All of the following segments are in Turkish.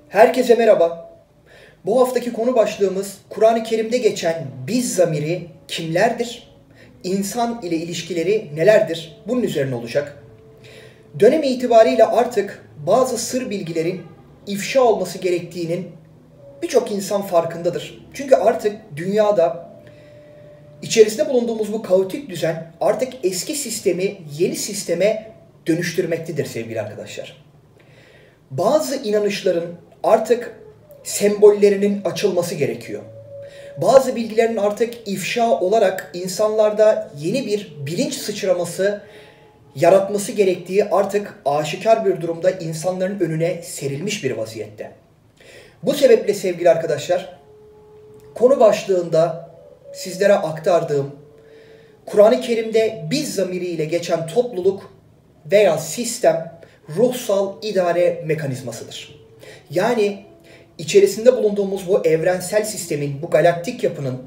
Herkese merhaba. Bu haftaki konu başlığımız Kur'an-ı Kerim'de geçen biz zamiri kimlerdir? İnsan ile ilişkileri nelerdir? Bunun üzerine olacak. Dönem itibariyle artık bazı sır bilgilerin ifşa olması gerektiğinin birçok insan farkındadır. Çünkü artık dünyada içerisinde bulunduğumuz bu kaotik düzen artık eski sistemi yeni sisteme dönüştürmektedir sevgili arkadaşlar. Bazı inanışların artık sembollerinin açılması gerekiyor. Bazı bilgilerin artık ifşa olarak insanlarda yeni bir bilinç sıçraması yaratması gerektiği artık aşikar bir durumda insanların önüne serilmiş bir vaziyette. Bu sebeple sevgili arkadaşlar, konu başlığında sizlere aktardığım Kur'an-ı Kerim'de biz zamiriyle geçen topluluk veya sistem ruhsal idare mekanizmasıdır. Yani içerisinde bulunduğumuz bu evrensel sistemin, bu galaktik yapının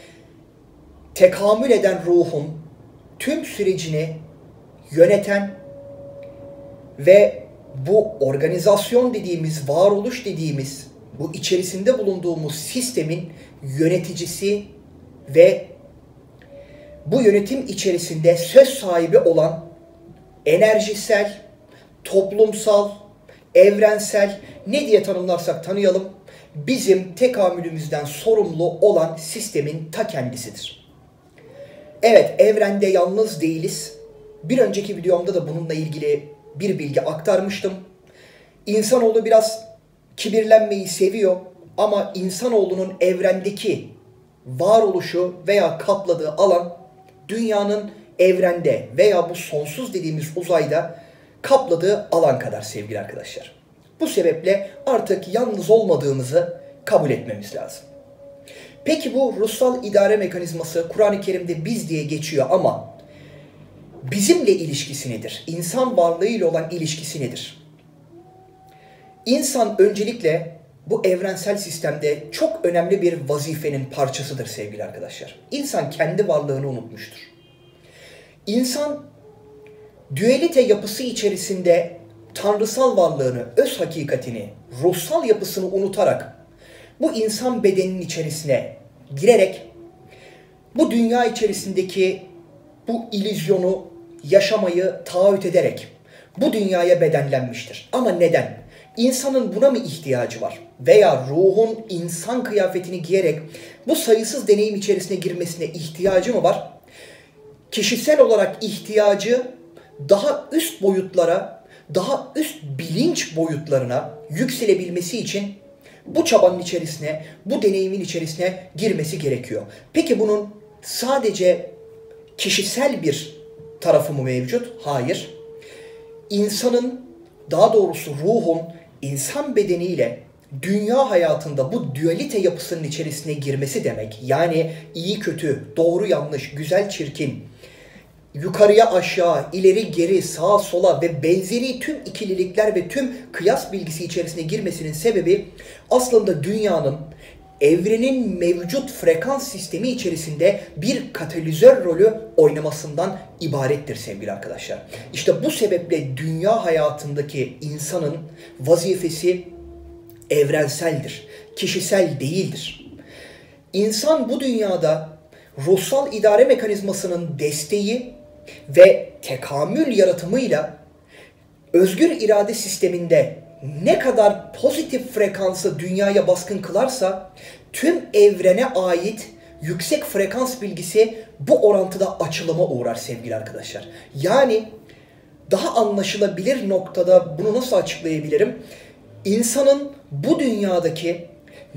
tekamül eden ruhun tüm sürecini yöneten ve bu organizasyon dediğimiz, varoluş dediğimiz, bu içerisinde bulunduğumuz sistemin yöneticisi ve bu yönetim içerisinde söz sahibi olan enerjisel, toplumsal, evrensel, ne diye tanımlarsak tanıyalım, bizim tekamülümüzden sorumlu olan sistemin ta kendisidir. Evet, evrende yalnız değiliz. Bir önceki videomda da bununla ilgili bir bilgi aktarmıştım. İnsanoğlu biraz kibirlenmeyi seviyor ama insanoğlunun evrendeki varoluşu veya kapladığı alan dünyanın evrende veya bu sonsuz dediğimiz uzayda kapladığı alan kadar sevgili arkadaşlar. Bu sebeple artık yalnız olmadığımızı kabul etmemiz lazım. Peki bu ruhsal idare mekanizması Kur'an-ı Kerim'de biz diye geçiyor ama bizimle ilişkisi nedir? İnsan varlığıyla olan ilişkisi nedir? İnsan öncelikle bu evrensel sistemde çok önemli bir vazifenin parçasıdır sevgili arkadaşlar. İnsan kendi varlığını unutmuştur. İnsan dualite yapısı içerisinde tanrısal varlığını, öz hakikatini, ruhsal yapısını unutarak bu insan bedeninin içerisine girerek bu dünya içerisindeki bu illüzyonu yaşamayı taahhüt ederek bu dünyaya bedenlenmiştir. Ama neden? İnsanın buna mı ihtiyacı var? Veya ruhun insan kıyafetini giyerek bu sayısız deneyim içerisine girmesine ihtiyacı mı var? Kişisel olarak ihtiyacı daha üst boyutlara, daha üst bilinç boyutlarına yükselebilmesi için bu çabanın içerisine, bu deneyimin içerisine girmesi gerekiyor. Peki bunun sadece kişisel bir tarafı mı mevcut? Hayır. İnsanın, daha doğrusu ruhun insan bedeniyle dünya hayatında bu dualite yapısının içerisine girmesi demek. Yani iyi kötü, doğru yanlış, güzel çirkin, yukarıya aşağı, ileri geri, sağa sola ve benzeri tüm ikililikler ve tüm kıyas bilgisi içerisine girmesinin sebebi aslında dünyanın, evrenin mevcut frekans sistemi içerisinde bir katalizör rolü oynamasından ibarettir sevgili arkadaşlar. İşte bu sebeple dünya hayatındaki insanın vazifesi evrenseldir, kişisel değildir. İnsan bu dünyada ruhsal idare mekanizmasının desteği ve tekamül yaratımıyla özgür irade sisteminde ne kadar pozitif frekansı dünyaya baskın kılarsa tüm evrene ait yüksek frekans bilgisi bu orantıda açılıma uğrar sevgili arkadaşlar. Yani daha anlaşılabilir noktada bunu nasıl açıklayabilirim? İnsanın bu dünyadaki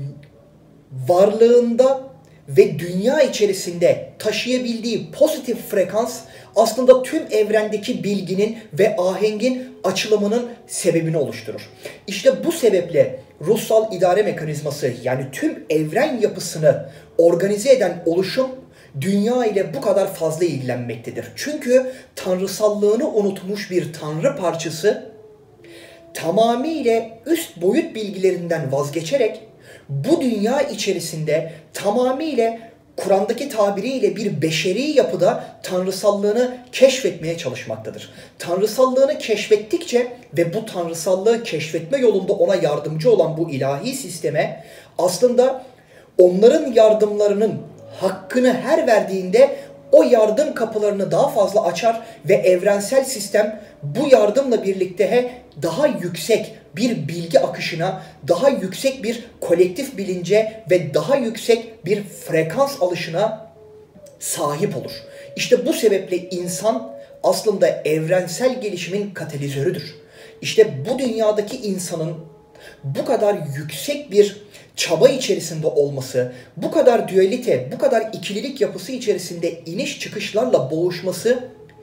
varlığında ve dünya içerisinde taşıyabildiği pozitif frekans aslında tüm evrendeki bilginin ve ahengin açılımının sebebini oluşturur. İşte bu sebeple ruhsal idare mekanizması yani tüm evren yapısını organize eden oluşum dünya ile bu kadar fazla ilgilenmektedir. Çünkü tanrısallığını unutmuş bir tanrı parçası tamamıyla üst boyut bilgilerinden vazgeçerek bu dünya içerisinde tamamıyla Kur'an'daki tabiriyle bir beşeri yapıda tanrısallığını keşfetmeye çalışmaktadır. Tanrısallığını keşfettikçe ve bu tanrısallığı keşfetme yolunda ona yardımcı olan bu ilahi sisteme aslında onların yardımlarının hakkını her verdiğinde o yardım kapılarını daha fazla açar ve evrensel sistem bu yardımla birlikte daha yüksek bir bilgi akışına, daha yüksek bir kolektif bilince ve daha yüksek bir frekans alışına sahip olur. İşte bu sebeple insan aslında evrensel gelişimin katalizörüdür. İşte bu dünyadaki insanın bu kadar yüksek bir çaba içerisinde olması, bu kadar dualite, bu kadar ikililik yapısı içerisinde iniş çıkışlarla boğuşması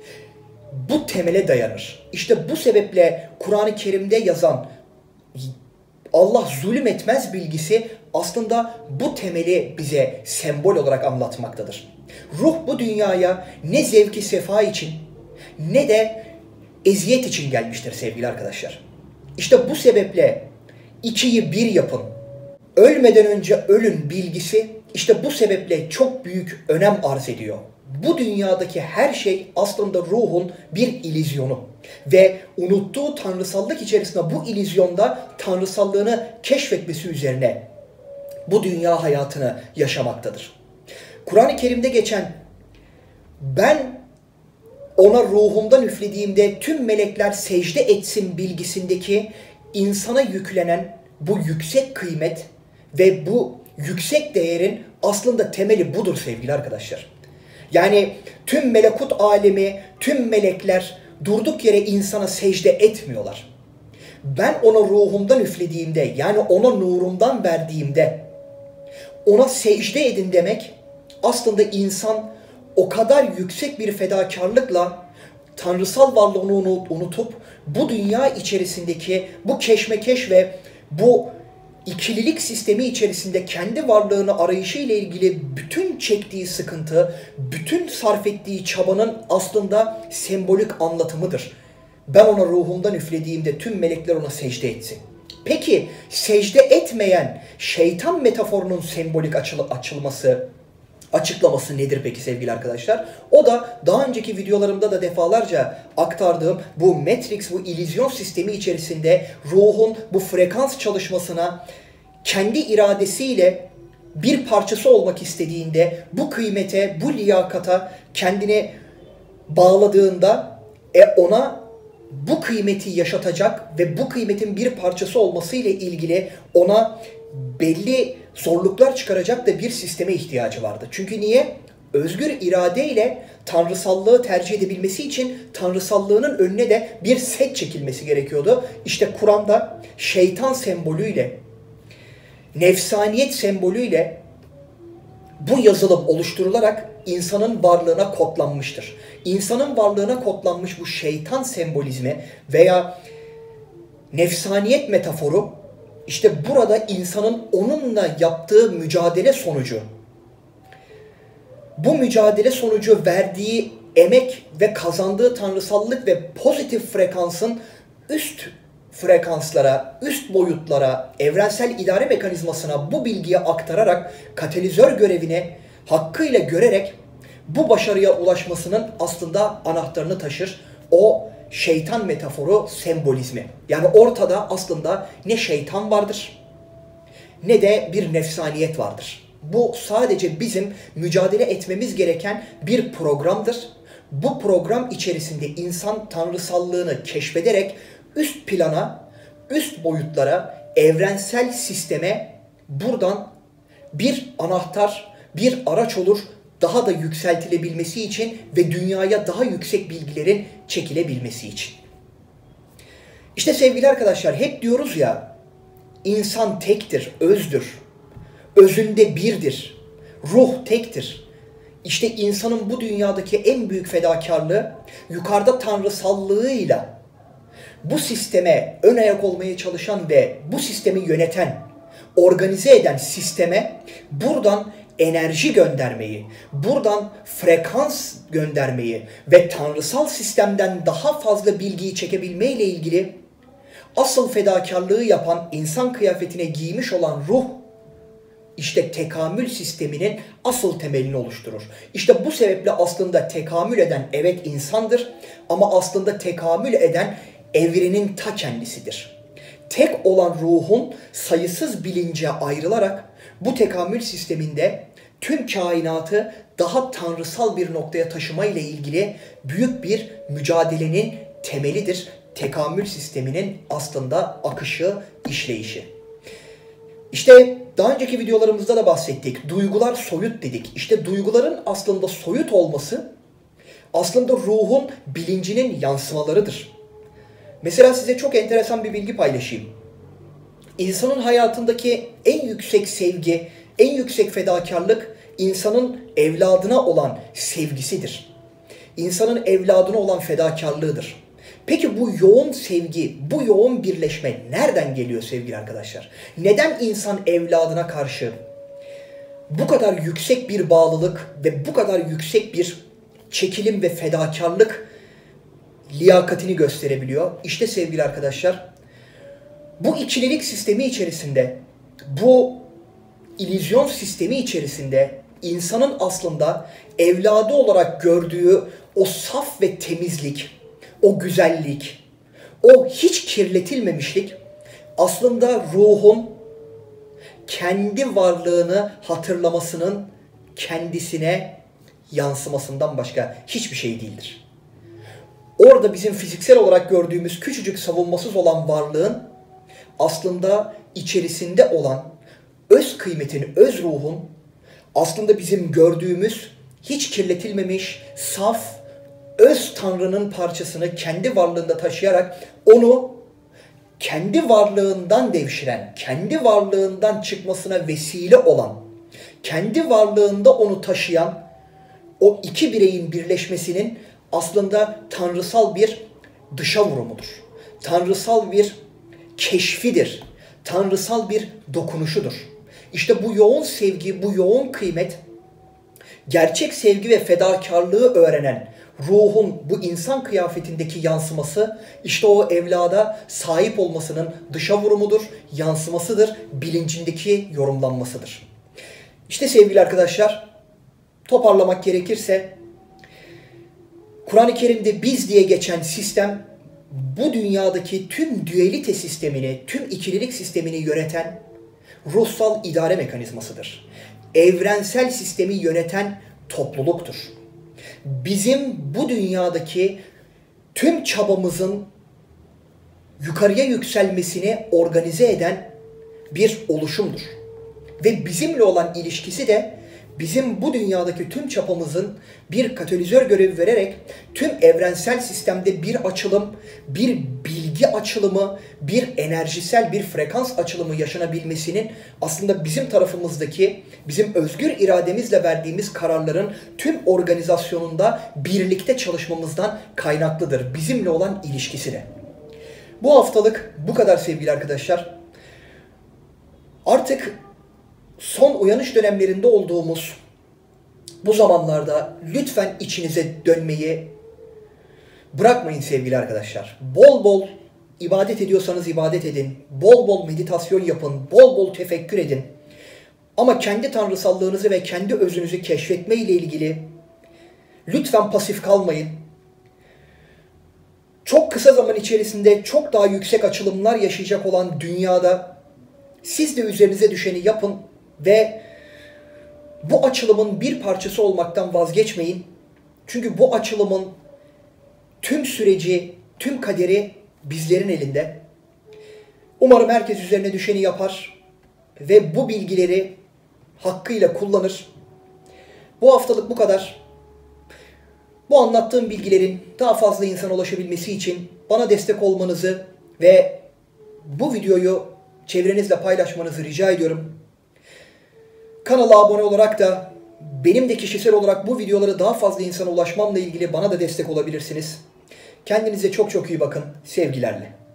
bu temele dayanır. İşte bu sebeple Kur'an-ı Kerim'de yazan Allah zulüm etmez bilgisi aslında bu temeli bize sembol olarak anlatmaktadır. Ruh bu dünyaya ne zevki sefa için ne de eziyet için gelmiştir sevgili arkadaşlar. İşte bu sebeple ikiyi bir yapın, ölmeden önce ölün bilgisi işte bu sebeple çok büyük önem arz ediyor. Bu dünyadaki her şey aslında ruhun bir illüzyonu ve unuttuğu tanrısallık içerisinde bu illüzyonda tanrısallığını keşfetmesi üzerine bu dünya hayatını yaşamaktadır. Kur'an-ı Kerim'de geçen ben ona ruhumdan üflediğimde tüm melekler secde etsin bilgisindeki insana yüklenen bu yüksek kıymet ve bu yüksek değerin aslında temeli budur sevgili arkadaşlar. Yani tüm melekut alemi, tüm melekler durduk yere insana secde etmiyorlar. Ben ona ruhumdan üflediğimde, yani ona nurumdan verdiğimde ona secde edin demek aslında insan o kadar yüksek bir fedakarlıkla tanrısal varlığını unutup bu dünya içerisindeki bu keşmekeş ve bu ikililik sistemi içerisinde kendi varlığını arayışı ile ilgili bütün çektiği sıkıntı, bütün sarf ettiği çabanın aslında sembolik anlatımıdır. Ben ona ruhumdan üflediğimde tüm melekler ona secde etsin. Peki secde etmeyen şeytan metaforunun sembolik açıklaması nedir peki sevgili arkadaşlar? O da daha önceki videolarımda da defalarca aktardığım bu Matrix, bu illüzyon sistemi içerisinde ruhun bu frekans çalışmasına kendi iradesiyle bir parçası olmak istediğinde bu kıymete, bu liyakata kendini bağladığında ona bu kıymeti yaşatacak ve bu kıymetin bir parçası olması ile ilgili ona belli zorluklar çıkaracak da bir sisteme ihtiyacı vardı. Çünkü niye? Özgür iradeyle tanrısallığı tercih edebilmesi için tanrısallığının önüne de bir set çekilmesi gerekiyordu. İşte Kur'an'da şeytan sembolüyle, nefsaniyet sembolüyle bu yazılım oluşturularak insanın varlığına kodlanmıştır. İnsanın varlığına kodlanmış bu şeytan sembolizmi veya nefsaniyet metaforu işte burada insanın onunla yaptığı mücadele sonucu, bu mücadele sonucu verdiği emek ve kazandığı tanrısallık ve pozitif frekansın üst frekanslara, üst boyutlara, evrensel idare mekanizmasına bu bilgiyi aktararak katalizör görevini hakkıyla görerek bu başarıya ulaşmasının aslında anahtarını taşır. O şeytan metaforu sembolizmi. Yani ortada aslında ne şeytan vardır ne de bir nefsaniyet vardır. Bu sadece bizim mücadele etmemiz gereken bir programdır. Bu program içerisinde insan tanrısallığını keşfederek üst plana, üst boyutlara, evrensel sisteme buradan bir anahtar, bir araç olur daha da yükseltilebilmesi için ve dünyaya daha yüksek bilgilerin çekilebilmesi için. İşte sevgili arkadaşlar hep diyoruz ya, insan tektir, özdür. Özünde birdir. Ruh tektir. İşte insanın bu dünyadaki en büyük fedakarlığı yukarıda tanrısallığıyla bu sisteme ön ayak olmaya çalışan ve bu sistemi yöneten, organize eden sisteme buradan enerji göndermeyi, buradan frekans göndermeyi ve tanrısal sistemden daha fazla bilgiyi çekebilme ile ilgili asıl fedakarlığı yapan insan kıyafetine giymiş olan ruh işte tekamül sisteminin asıl temelini oluşturur. İşte bu sebeple aslında tekamül eden evet insandır ama aslında tekamül eden evrenin ta kendisidir. Tek olan ruhun sayısız bilince ayrılarak bu tekamül sisteminde tüm kainatı daha tanrısal bir noktaya taşıma ile ilgili büyük bir mücadelenin temelidir. Tekamül sisteminin aslında akışı, işleyişi. İşte daha önceki videolarımızda da bahsettik. Duygular soyut dedik. İşte duyguların aslında soyut olması aslında ruhun bilincinin yansımalarıdır. Mesela size çok enteresan bir bilgi paylaşayım. İnsanın hayatındaki en yüksek sevgi, en yüksek fedakarlık insanın evladına olan sevgisidir. İnsanın evladına olan fedakarlığıdır. Peki bu yoğun sevgi, bu yoğun birleşme nereden geliyor sevgili arkadaşlar? Neden insan evladına karşı bu kadar yüksek bir bağlılık ve bu kadar yüksek bir çekilim ve fedakarlık liyakatini gösterebiliyor? İşte sevgili arkadaşlar, bu ikililik sistemi içerisinde, bu illüzyon sistemi içerisinde insanın aslında evladı olarak gördüğü o saf ve temizlik, o güzellik, o hiç kirletilmemişlik aslında ruhun kendi varlığını hatırlamasının kendisine yansımasından başka hiçbir şey değildir. Orada bizim fiziksel olarak gördüğümüz küçücük savunmasız olan varlığın aslında içerisinde olan öz kıymetin, öz ruhun aslında bizim gördüğümüz hiç kirletilmemiş, saf, öz Tanrı'nın parçasını kendi varlığında taşıyarak onu kendi varlığından devşiren, kendi varlığından çıkmasına vesile olan, kendi varlığında onu taşıyan o iki bireyin birleşmesinin aslında tanrısal bir dışa vurumudur. Tanrısal bir keşfidir. Tanrısal bir dokunuşudur. İşte bu yoğun sevgi, bu yoğun kıymet, gerçek sevgi ve fedakarlığı öğrenen ruhun bu insan kıyafetindeki yansıması, işte o evlada sahip olmasının dışa vurumudur, yansımasıdır, bilincindeki yorumlanmasıdır. İşte sevgili arkadaşlar, toparlamak gerekirse, Kur'an-ı Kerim'de biz diye geçen sistem, bu dünyadaki tüm dualite sistemini, tüm ikililik sistemini yöneten ruhsal idare mekanizmasıdır. Evrensel sistemi yöneten topluluktur. Bizim bu dünyadaki tüm çabamızın yukarıya yükselmesini organize eden bir oluşumdur. Ve bizimle olan ilişkisi de bizim bu dünyadaki tüm çabamızın bir katalizör görevi vererek tüm evrensel sistemde bir açılım, bir bilgi açılımı, bir enerjisel bir frekans açılımı yaşanabilmesinin aslında bizim tarafımızdaki, bizim özgür irademizle verdiğimiz kararların tüm organizasyonunda birlikte çalışmamızdan kaynaklıdır. Bizimle olan ilişkisi de. Bu haftalık bu kadar sevgili arkadaşlar. Artık son uyanış dönemlerinde olduğumuz bu zamanlarda lütfen içinize dönmeyi bırakmayın sevgili arkadaşlar. Bol bol ibadet ediyorsanız ibadet edin. Bol bol meditasyon yapın. Bol bol tefekkür edin. Ama kendi tanrısallığınızı ve kendi özünüzü keşfetme ile ilgili lütfen pasif kalmayın. Çok kısa zaman içerisinde çok daha yüksek açılımlar yaşayacak olan dünyada siz de üzerinize düşeni yapın ve bu açılımın bir parçası olmaktan vazgeçmeyin. Çünkü bu açılımın tüm süreci, tüm kaderi bizlerin elinde. Umarım herkes üzerine düşeni yapar ve bu bilgileri hakkıyla kullanır. Bu haftalık bu kadar. Bu anlattığım bilgilerin daha fazla insana ulaşabilmesi için bana destek olmanızı ve bu videoyu çevrenizle paylaşmanızı rica ediyorum. Kanala abone olarak da benim de kişisel olarak bu videoları daha fazla insana ulaşmamla ilgili bana da destek olabilirsiniz. Kendinize çok çok iyi bakın. Sevgilerle.